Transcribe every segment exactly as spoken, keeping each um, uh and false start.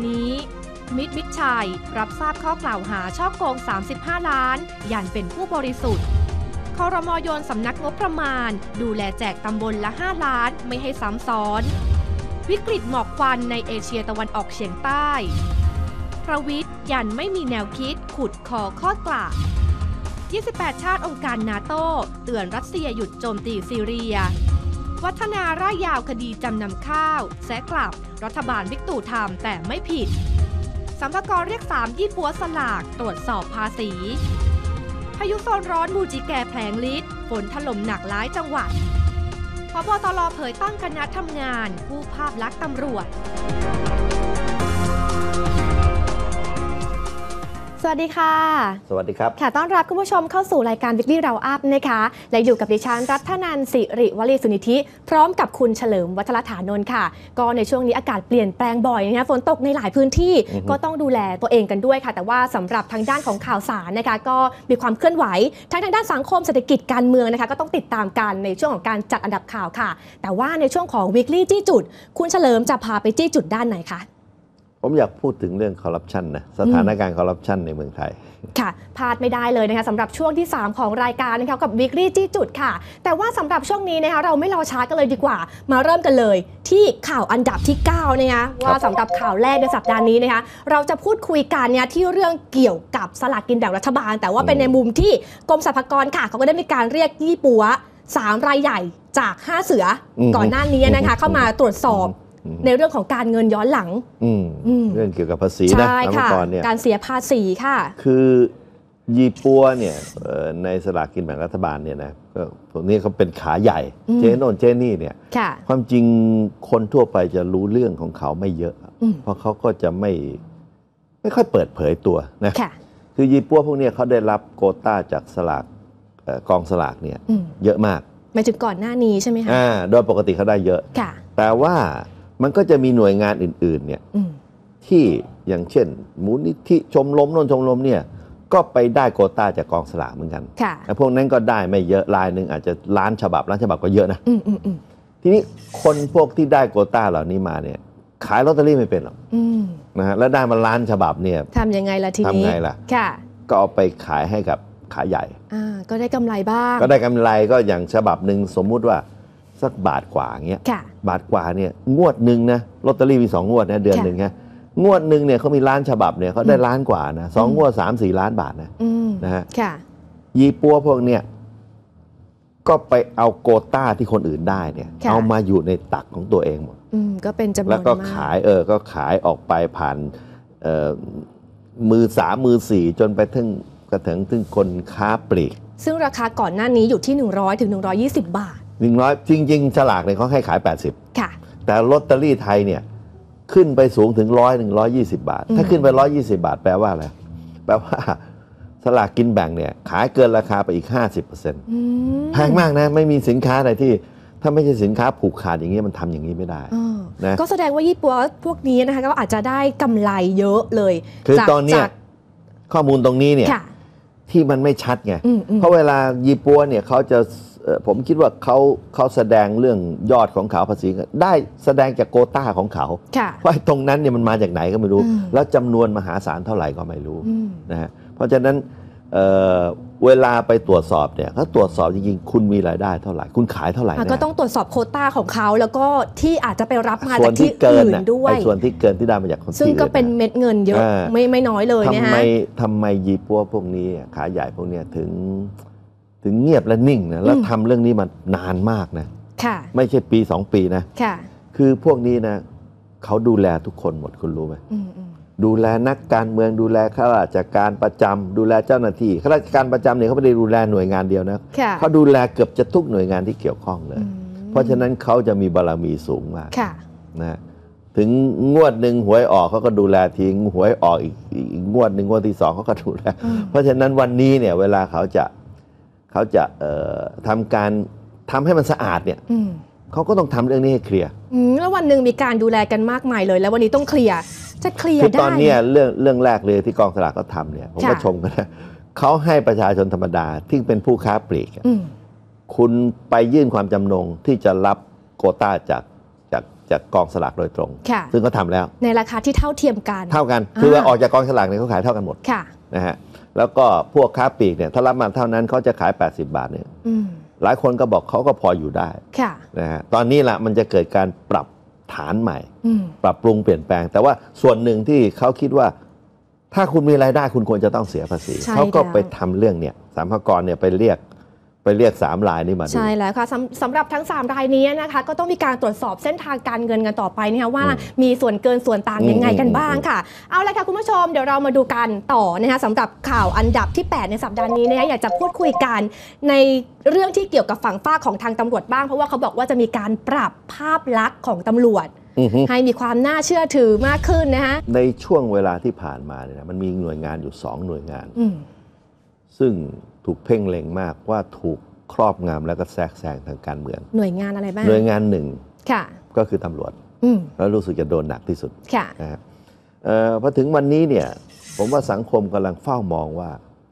นี้มิตรมิตรชัยรับทราบข้อกล่าวหาฉ้อโกงสามสิบห้าล้านยันเป็นผู้บริสุทธิ์ครม.โยนสำนักงบประมาณดูแลแจกตำบลละห้าล้านไม่ให้ซ้ำซ้อนวิกฤตหมอกควันในเอเชียตะวันออกเฉียงใต้ประวิตรยันไม่มีแนวคิดขุดคอข้อกล่าวยี่สิบแปดชาติองค์การนาโต้เตือนรัสเซียหยุดโจมตีซีเรียวัฒนาร่ายยาวคดีจำนำข้าวแซะกลับรัฐบาลบิ๊กตู่ทำแต่ไม่ผิดสำนักงานเรียกสามยี่ปัวสลากตรวจสอบภาษีพายุโซนร้อนมูจิแกแผลงฤทธิ์ฝนถล่มหนักหลายจังหวัดผบ.ตร.เผยตั้งคณะทำงานกู้ภาพลักษณ์ตำรวจสวัสดีค่ะสวัสดีครับค่ะต้อนรับคุณผู้ชมเข้าสู่รายการ Weekly Round Up นะคะและอยู่กับดิฉันรัฐนันท์สิริวลีสุนิธิพร้อมกับคุณเฉลิมวัฒนฐานนท์ค่ะก็ในช่วงนี้อากาศเปลี่ยนแปลงบ่อยนะคะฝนตกในหลายพื้นที่ก็ต้องดูแลตัวเองกันด้วยค่ะแต่ว่าสำหรับทางด้านของข่าวสารนะคะก็มีความเคลื่อนไหวทั้งทางด้านสังคมเศรษฐกิจการเมืองนะคะก็ต้องติดตามกันในช่วงของการจัดอันดับข่าวค่ะแต่ว่าในช่วงของ Weekly จี้จุดคุณเฉลิมจะพาไปจี้จุดด้านไหนคะผมอยากพูดถึงเรื่องคอร์รัปชันนะสถานการณ์คอร์รัปชันในเมืองไทยค่ะพลาดไม่ได้เลยนะคะสำหรับช่วงที่สามของรายการนะคะกับ Weekly จี้จุดค่ะแต่ว่าสำหรับช่วงนี้นะคะเราไม่รอช้ากันเลยดีกว่ามาเริ่มกันเลยที่ข่าวอันดับที่เก้านะคะว่าสำหรับข่าวแรกในสัปดาห์นี้นะคะเราจะพูดคุยกันเนี่ยที่เรื่องเกี่ยวกับสลากกินแบ่งรัฐบาลแต่ว่าเป็นในมุมที่กรมสรรพากรค่ะเขาก็ได้มีการเรียกยี่ปัวสามรายใหญ่จากห้าเสือก่อนหน้านี้นะคะเข้ามาตรวจสอบในเรื่องของการเงินย้อนหลังเรื่องเกี่ยวกับภาษีนะใช่ค่ะการเสียภาษีค่ะคือยี่ปัวเนี่ยในสลากกินแบ่งรัฐบาลเนี่ยนะก็พวกนี้เขาเป็นขาใหญ่เจโน่นเจนี่เนี่ยความจริงคนทั่วไปจะรู้เรื่องของเขาไม่เยอะเพราะเขาก็จะไม่ไม่ค่อยเปิดเผยตัวนะคือยี่ปัวพวกนี้เขาได้รับโควต้าจากสลากกองสลากเนี่ยเยอะมากหมายถึงก่อนหน้านี้ใช่ไหมคะอ่าโดยปกติเขาได้เยอะแต่ว่ามันก็จะมีหน่วยงานอื่นๆเนี่ยที่อย่างเช่นมูลนิธิชมรมโน่นชมรมเนี่ยก็ไปได้โควต้าจากกองสลากเหมือนกันแต่พวกนั้นก็ได้ไม่เยอะรายหนึ่งอาจจะล้านฉบับล้านฉบับก็เยอะนะทีนี้คนพวกที่ได้โควต้าเหล่านี้มาเนี่ยขายลอตเตอรี่ไม่เป็นหรอกนะฮะแล้วได้มาล้านฉบับเนี่ยทำยังไงล่ะทีนี้ทำไงล่ะก็เอาไปขายให้กับขายใหญ่ก็ได้กำไรบ้างก็ได้กำไรก็อย่างฉบับหนึ่งสมมุติว่าสักบาทกว่าเงี้ยบาทกว่าเนี่ยงวดหนึ่งนะลอตเตอรี่มีสองงวดนะเดือนหนึ่งนะงวดหนึ่งเนี่ยเขามีล้านฉบับเนี่ยเขาได้ล้านกว่านะสองงวดสามสี่ล้านบาทนะนะฮะยี่ปัวพวกเนี่ยก็ไปเอาโควต้าที่คนอื่นได้เนี่ยเอามาอยู่ในตักของตัวเองหมดก็เป็นจำนวนมากแล้วก็ขายเออก็ขายออกไปผ่านมือสามมือสี่จนไปถึงกระถึงถึงคนค้าปลีกซึ่งราคาก่อนหน้านี้อยู่ที่หนึ่งร้อยถึงหนึ่งร้อยยี่สิบบาทหนึ่งร้อยจริงๆฉลากเนี่ยเขาให้ขายแปดสิบค่ะแต่ลอตเตอรี่ไทยเนี่ยขึ้นไปสูงถึงร้อยหนึ่งร้อยยี่สิบบาทถ้าขึ้นไปร้อยยี่สิบบาทแปลว่าอะไรแปลว่าสลากกินแบ่งเนี่ยขายเกินราคาไปอีก ห้าสิบเปอร์เซ็นต์ แพงมากนะไม่มีสินค้าอะไรที่ถ้าไม่ใช่สินค้าผูกขาดอย่างนี้มันทำอย่างนี้ไม่ได้นะก็แสดงว่ายี่ปัวพวกนี้นะคะก็อาจจะได้กำไรเยอะเลยคือตอนนี้ข้อมูลตรงนี้เนี่ยที่มันไม่ชัดไงเพราะเวลายี่ปัวเนี่ยเขาจะผมคิดว่าเขาเขาแสดงเรื่องยอดของเขาภาษีได้แสดงจากโควต้าของเขาเพราะตรงนั้นเนี่ยมันมาจากไหนก็ไม่รู้แล้วจำนวนมหาศาลเท่าไหร่ก็ไม่รู้นะฮะเพราะฉะนั้น เ, เวลาไปตรวจสอบเนี่ยเขาตรวจสอบจริงๆคุณมีรายได้เท่าไหร่คุณขายเท่าไหร่ก็ต้องตรวจสอบโควต้าของเขาแล้วก็ที่อาจจะไปรับมาจากที่อื่นด้วยส่วนที่เกินที่ได้มาจากคนซึ่งก็เป็นเม็ดเงินเยอะไม่ไม่น้อยเลยนะฮะทำไมทำไมยี่ปัวพวกนี้ขายใหญ่พวกนี้ถึงถึงเงียบและนิ่งนะแล้วทำเรื่องนี้มานานมากนะไม่ใช่ปีสองปีนะคือพวกนี้นะเขาดูแลทุกคนหมดคุณรู้ไหมดูแลนักการเมืองดูแลข้าราชการประจำดูแลเจ้าหน้าที่ข้าราชการประจำเนี่ยเขาไม่ได้ดูแลหน่วยงานเดียวนะเขาดูแลเกือบจะทุกหน่วยงานที่เกี่ยวข้องเลยเพราะฉะนั้นเขาจะมีบารมีสูงมากนะถึงงวดหนึ่งหวยออกเขาก็ดูแลทิ้งหวยออกอีกงวดหนึ่งงวดที่สองเขาก็ดูแลเพราะฉะนั้นวันนี้เนี่ยเวลาเขาจะเขาจะทำการทำให้มันสะอาดเนี่ยเขาก็ต้องทำเรื่องนี้ให้เคลียร์แล้ววันหนึ่งมีการดูแลกันมากมายเลยแล้ววันนี้ต้องเคลียร์จะเคลียร์ได้คือตอนนี้เรื่องเรื่องแรกเลยที่กองสลากเขาทำเนี่ยผมก็ชมกันนะเขาให้ประชาชนธรรมดาที่เป็นผู้ค้าปลีกคุณไปยื่นความจำนงที่จะรับโควต้าจากจากจากกองสลากโดยตรงซึ่งก็ทำแล้วในราคาที่เท่าเทียมกันเท่ากันคือว่าออกจากกองสลากเนี่ยเขาขายเท่ากันหมดนะฮะแล้วก็พวกค้าปลีกเนี่ยถ้ารับมาเท่านั้นเขาจะขายแปดสิบบาทเนี่ยหลายคนก็บอกเขาก็พออยู่ได้นะฮะตอนนี้ละมันจะเกิดการปรับฐานใหม่ปรับปรุงเปลี่ยนแปลงแต่ว่าส่วนหนึ่งที่เขาคิดว่าถ้าคุณมีรายได้คุณควรจะต้องเสียภาษีเขาก็ไปทำเรื่องเนี่ยสรรพากรเนี่ยไปเรียกไปเรียกสามรายนี้มาดูใช่แล้วค่ะสำสำหรับทั้งสามรายนี้นะคะก็ต้องมีการตรวจสอบเส้นทางการเงินกันต่อไปนะคะว่ามีส่วนเกินส่วนต่างยังไงกันบ้างค่ะเอาละค่ะคุณผู้ชมเดี๋ยวเรามาดูกันต่อนะคะสำหรับข่าวอันดับที่แปดในสัปดาห์นี้นะคะอยากจะพูดคุยกันในเรื่องที่เกี่ยวกับฝั่งฝ้าของทางตำรวจบ้างเพราะว่าเขาบอกว่าจะมีการปรับภาพลักษณ์ของตำรวจให้มีความน่าเชื่อถือมากขึ้นนะคะในช่วงเวลาที่ผ่านมาเนี่ยมันมีหน่วยงานอยู่สองหน่วยงานซึ่งถูกเพ่งเล็งมากว่าถูกครอบงำแล้วก็แทรกแซงทางการเมืองหน่วยงานอะไรบ้างหน่วยงานหนึ่งก็คือตำรวจแล้วรู้สึกจะโดนหนักที่สุดนะครับพอถึงวันนี้เนี่ยผมว่าสังคมกำลังเฝ้ามองว่า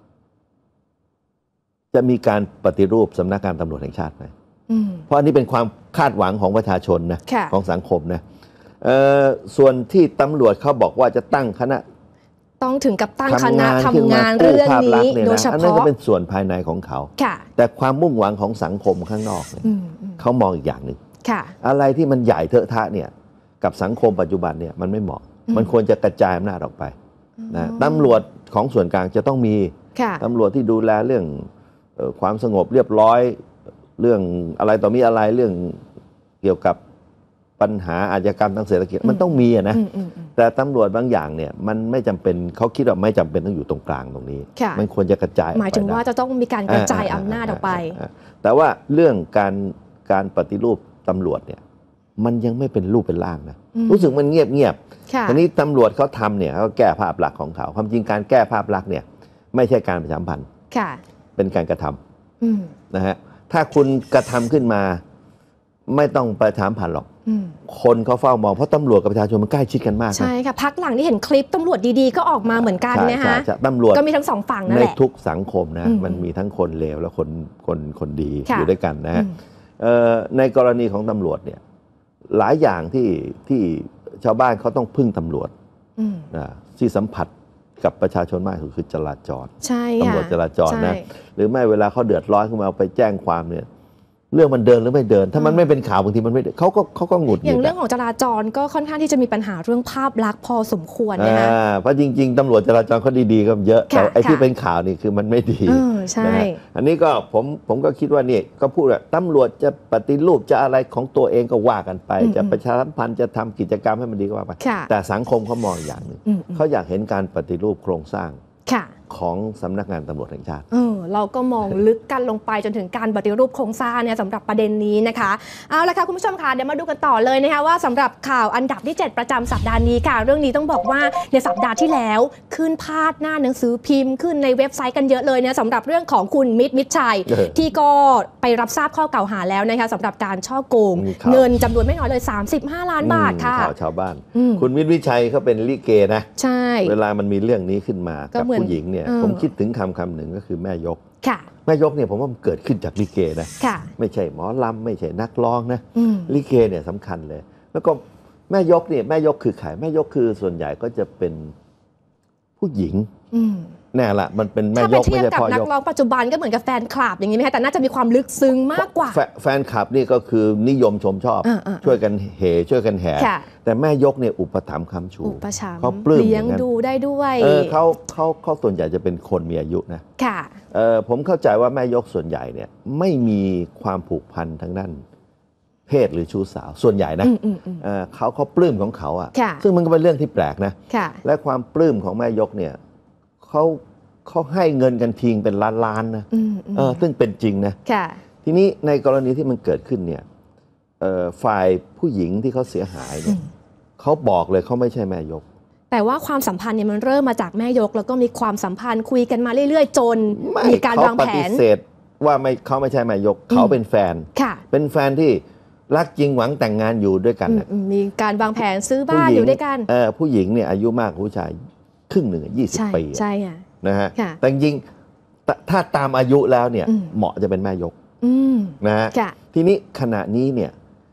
จะมีการปฏิรูปสำนักงานตำรวจแห่งชาติไหมเพราะอันนี้เป็นความคาดหวังของประชาชนนะของสังคมนะส่วนที่ตำรวจเขาบอกว่าจะตั้งคณะต้องถึงกับตั้งคณะทำงานเรื่องนี้โดยเฉพาะอันนั้นก็เป็นส่วนภายในของเขาแต่ความมุ่งหวังของสังคมข้างนอกเนี่ยเขามองอีกอย่างหนึ่งอะไรที่มันใหญ่เถอะทะเนี่ยกับสังคมปัจจุบันเนี่ยมันไม่เหมาะมันควรจะกระจายอำนาจออกไปนะตำรวจของส่วนกลางจะต้องมีตำรวจที่ดูแลเรื่องความสงบเรียบร้อยเรื่องอะไรต่อมีอะไรเรื่องเกี่ยวกับปัญหาอาชญากรรมทางเศรษฐกิจมันต้องมีนะแต่ตำรวจบางอย่างเนี่ยมันไม่จำเป็นเขาคิดว่าไม่จำเป็นต้องอยู่ตรงกลางตรงนี้มันควรจะกระจายหมายถึงว่าจะต้องมีการกระจายอำนาจออกไปแต่ว่าเรื่องการการปฏิรูปตำรวจเนี่ยมันยังไม่เป็นรูปเป็นร่างนะรู้สึกมันเงียบเงียบทีนี้ตำรวจเขาทำเนี่ยเขาแก้ภาพลักษณ์ของเขาความจริงการแก้ภาพลักษณ์เนี่ยไม่ใช่การประชาสัมพันธ์เป็นการกระทำนะฮะถ้าคุณกระทำขึ้นมาไม่ต้องประชาสัมพันธ์หรอกคนเขาเฝ้ามองเพราะตำรวจกับประชาชนมันใกล้ชิดกันมากใช่ค่ะพักหลังที่เห็นคลิปตำรวจดีๆก็ออกมาเหมือนกันนะคะตำรวจก็มีทั้งสองฝั่งนั่นแหละในทุกสังคมนะมันมีทั้งคนเลวและคนคนคนดีอยู่ด้วยกันนะฮะในกรณีของตำรวจเนี่ยหลายอย่างที่ที่ชาวบ้านเขาต้องพึ่งตำรวจที่สัมผัสกับประชาชนมากคือจราจรตำรวจจราจรนะหรือไม่เวลาเขาเดือดร้อนขึ้นมาไปแจ้งความเนี่ยเรื่องมันเดินหรือไม่เดินถ้ามันไม่เป็นข่าวบางทีมันไม่เขาก็เขาก็หงุดหงิดอย่างเรื่องของจราจรก็ค่อนข้างที่จะมีปัญหาเรื่องภาพลักษณ์พอสมควรนะคะเพราะจริงๆตำรวจจราจรเขาดีๆก็เยอะแต่ไอ้ที่เป็นข่าวนี่คือมันไม่ดีนะฮะอันนี้ก็ผมผมก็คิดว่านี่ก็พูดว่าตำรวจจะปฏิรูปจะอะไรของตัวเองก็ว่ากันไปจะประชาสัมพันธ์จะทำกิจกรรมให้มันดีก็ว่าไปแต่สังคมเขามองอย่างหนึ่งเขาอยากเห็นการปฏิรูปโครงสร้างของสำนักงานตำรวจแห่งชาติเออเราก็มองลึกกันลงไปจนถึงการปฏิรูปโครงสร้างเนี่ยสำหรับประเด็นนี้นะคะเอาละค่ะคุณผู้ชมค่ะเดี๋ยวมาดูกันต่อเลยนะคะว่าสำหรับข่าวอันดับที่เจ็ดประจำสัปดาห์นี้ค่ะเรื่องนี้ต้องบอกว่าในสัปดาห์ที่แล้วขึ้นพาดหน้าหนังสือพิมพ์ขึ้นในเว็บไซต์กันเยอะเลยเนี่ยสำหรับเรื่องของคุณมิตรมิตรชัยที่ก็ไปรับทราบข้อกล่าวหาแล้วนะคะสำหรับการช่อโกงเงินจำนวนไม่น้อยเลยสามสิบห้าล้านบาทค่ะข่าวชาวบ้านคุณมิตรมิตรชัยเขาเป็นลิเกนะใช่เวลามันมีเรื่องนี้ขึ้นมากับผู้หญิงเนี่ยผมคิดถึงคำคำหนึ่งก็คือแม่ยกแม่ยกเนี่ยผมว่ามันเกิดขึ้นจากลิเกนะไม่ใช่หมอลำไม่ใช่นักร้องนะลิเกเนี่ยสำคัญเลยแล้วก็แม่ยกเนี่ยแม่ยกคือใครแม่ยกคือส่วนใหญ่ก็จะเป็นผู้หญิงแน่ละมันเป็นแม่ยกไม่ใช่พ่อยกถ้าไปเทียบกับนักร้องปัจจุบันก็เหมือนกับแฟนคลับอย่างนี้ไหมคะแต่น่าจะมีความลึกซึ้งมากกว่าแฟนคลับนี่ก็คือนิยมชมชอบช่วยกันเหช่วยกันแห่แต่แม่ยกเนี่ยอุปถัมภ์ค้ำชูเขาปลื้มเลี้ยงดูได้ด้วยเออเขาเขาเขาส่วนใหญ่จะเป็นคนมีอายุนะค่ะเออผมเข้าใจว่าแม่ยกส่วนใหญ่เนี่ยไม่มีความผูกพันทั้งนั้นเพศหรือชู้สาวส่วนใหญ่นะเออเขาเขาปลื้มของเขาอ่ะซึ่งมันก็เป็นเรื่องที่แปลกนะและความปลื้มของแม่ยกเนี่ยเขาเขาให้เงินกันทิ้งเป็นล้านๆนะเออซึ่งเป็นจริงนะทีนี้ในกรณีที่มันเกิดขึ้นเนี่ยฝ่ายผู้หญิงที่เขาเสียหายเนี่ยเขาบอกเลยเขาไม่ใช่แม่ยกแต่ว่าความสัมพันธ์เนี่ยมันเริ่มมาจากแม่ยกแล้วก็มีความสัมพันธ์คุยกันมาเรื่อยๆจนมีการวางแผนเขาปฏิเสธว่าไม่เขาไม่ใช่แม่ยกเขาเป็นแฟนเป็นแฟนที่รักจริงหวังแต่งงานอยู่ด้วยกันมีการวางแผนซื้อบ้านอยู่ด้วยกันผู้หญิงเนี่ยอายุมากกว่าผู้ชายครึ่งหนึ่งยี่สิบปีใช่ค่ะนะฮะแต่จริงถ้าตามอายุแล้วเนี่ยเหมาะจะเป็นแม่ยกนะฮะทีนี้ขณะนี้เนี่ย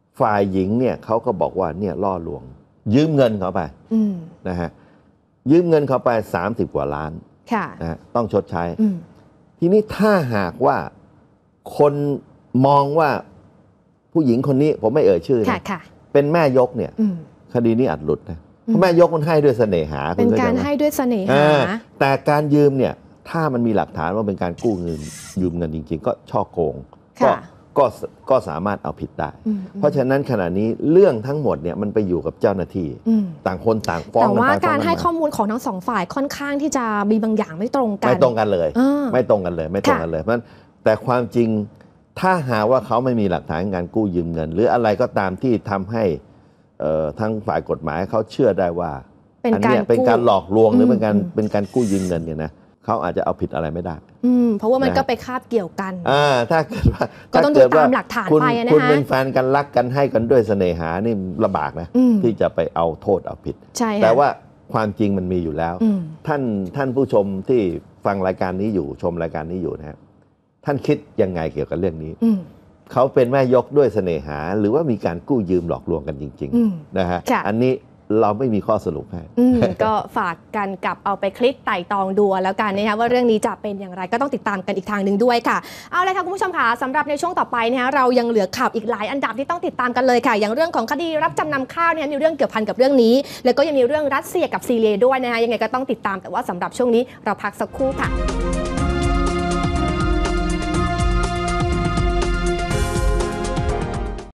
ฝ่ายหญิงเนี่ยเขาก็บอกว่าเนี่ยล่อลวงยืมเงินเขาไปนะฮะยืมเงินเขาไปสามสิบกว่าล้านนะฮะต้องชดใช้ทีนี้ถ้าหากว่าคนมองว่าผู้หญิงคนนี้ผมไม่เอ่ยชื่อนะเป็นแม่ยกเนี่ยคดีนี้อาจหลุดนะเพราะแม่ยกมันให้ด้วยเสน่หาเป็นการให้ด้วยเสน่หาแต่การยืมเนี่ยถ้ามันมีหลักฐานว่าเป็นการกู้เงินยืมเงินจริงๆก็ช่อโกงก็ก็ก็สามารถเอาผิดได้เพราะฉะนั้นขณะนี้เรื่องทั้งหมดเนี่ยมันไปอยู่กับเจ้าหน้าที่ต่างคนต่างฟ้องแต่ว่าการให้ข้อมูลของทั้งสองฝ่ายค่อนข้างที่จะมีบางอย่างไม่ตรงกันไม่ตรงกันเลยไม่ตรงกันเลยไม่ตรงกันเลยเพราะแต่ความจริงถ้าหาว่าเขาไม่มีหลักฐานการกู้ยืมเงินหรืออะไรก็ตามที่ทำให้ทั้งฝ่ายกฎหมายเขาเชื่อได้ว่าอันนี้เป็นการหลอกลวงหรือเป็นการเป็นการกู้ยืมเงินเนี่ยนะเขาอาจจะเอาผิดอะไรไม่ได้อืมเพราะว่ามันก็ไปคาบเกี่ยวกันอ่าถ้าเกิดว่าก็ต้องดูตามหลักฐานไปนะฮะคุณเป็นแฟนกันรักกันให้กันด้วยเสน่หานี่ลำบากนะที่จะไปเอาโทษเอาผิดใช่แต่ว่าความจริงมันมีอยู่แล้วท่านท่านผู้ชมที่ฟังรายการนี้อยู่ชมรายการนี้อยู่นะครับท่านคิดยังไงเกี่ยวกับเรื่องนี้เขาเป็นแม่ยกด้วยเสน่หาหรือว่ามีการกู้ยืมหลอกลวงกันจริงๆนะฮะอันนี้เราไม่มีข้อสรุปให้ก็ฝากกันกับเอาไปคลิกไต่ตองดูแล้วกันนะคะว่าเรื่องนี้จะเป็นอย่างไรก็ต้องติดตามกันอีกทางหนึ่งด้วยค่ะเอาเลยค่ะคุณผู้ชมค่ะสำหรับในช่วงต่อไปนะคะเรายังเหลือข่าวอีกหลายอันดับที่ต้องติดตามกันเลยค่ะอย่างเรื่องของคดีรับจำนำข้าวเนี่ยมีเรื่องเกี่ยวพันกับเรื่องนี้แล้วก็ยังมีเรื่องรัสเซียกับซีเรียด้วยนะคะยังไงก็ต้องติดตามแต่ว่าสำหรับช่วงนี้เราพักสักครู่ค่ะ